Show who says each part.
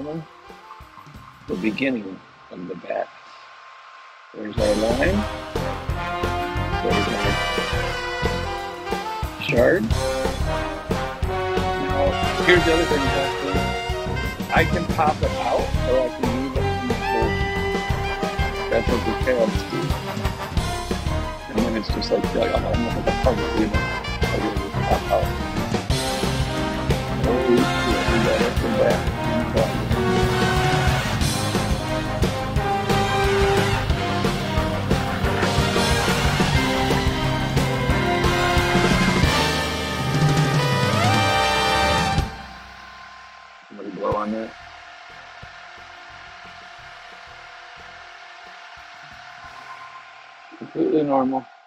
Speaker 1: normal. The beginning of the bat. There's our line. There's our shard. Now, here's the other thing, Justin. I can pop it out, or I can leave it in the hole. That's what the tabs do. And then it's just like almost like a puzzle, you know. I really pop out. Oh, we got it from back. Somebody blow on that. Completely normal.